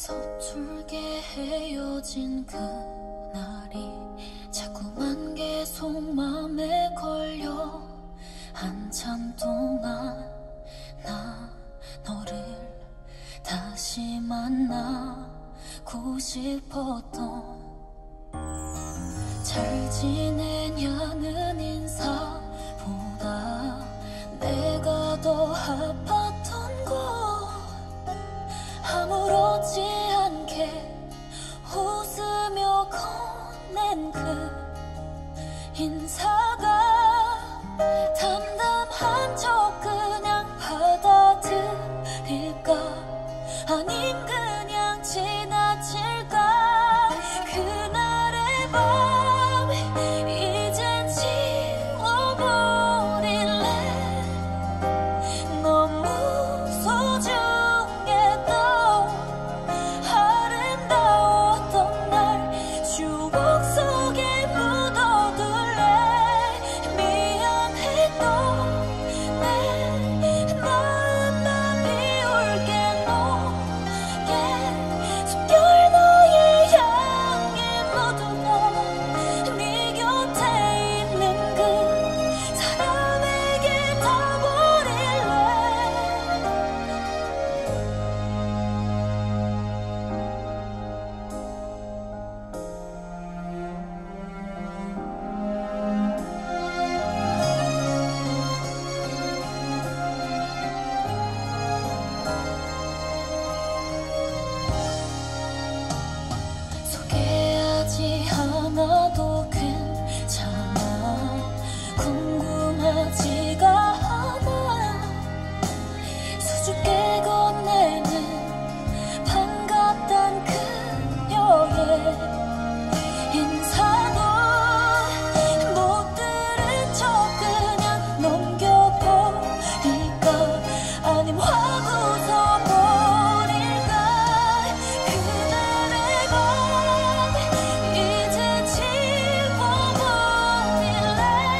서툴게 헤어진 그날이 자꾸만 계속 맘에 걸려. 한참 동안 나 너를 다시 만나고 싶었던, 잘 지내냐는 인사보다 내가 더 아팠던 거, 아무렇지 않게 웃으며 건넨 그 인사가 담담한 척 그냥 받아들일까, 아님 그냥 지나칠까. 그날의 밤 이젠 지워버릴래. 너무 소중했던 아름다웠던 날 추억 속에 묻어둘래. 미안했던 내 마음만 비울게. 너의 숨결 너의 향기 모두 다 네 곁에 있는 그 사람에게 다 버릴래. 소개하지 않아도 괜찮아. 궁금하지가 않아. 수줍게 건네는 반갑단 그녀의 인사도 못 들은 척 그냥 넘겨버릴까, 아님 확 웃어버릴까. 그날의 밤 이제 지워버릴래.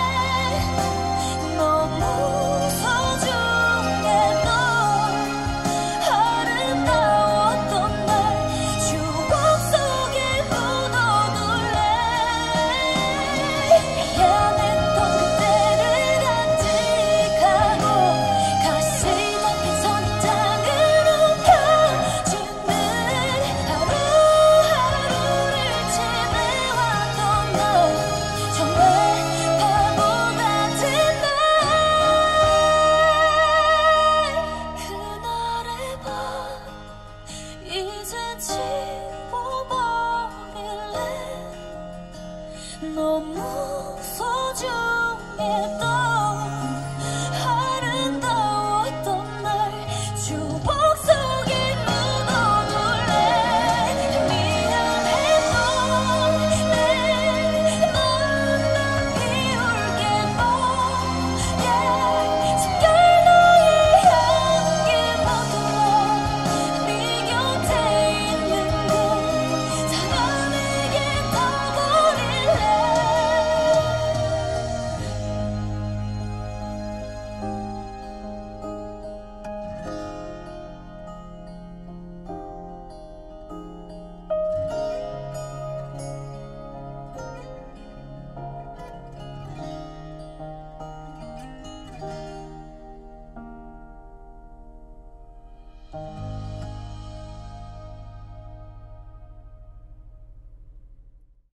너무 소중했던 아름다웠던 날 추억 속에 묻어둘래. 미안했던 그때를 간직하고 가시던 선장으로 가주는 하루하루를 지내왔던 날, 정말 바보 같은 날. 그날의 밤 이제 지워버릴래. 너무 소중했던 아름다웠던 날 추억 속에 묻어둘래. 미안했던 내 마음만 비울게. 너의 숨결 너의 향기 모두 네 곁에 있는 그 사람에게 다 버릴래.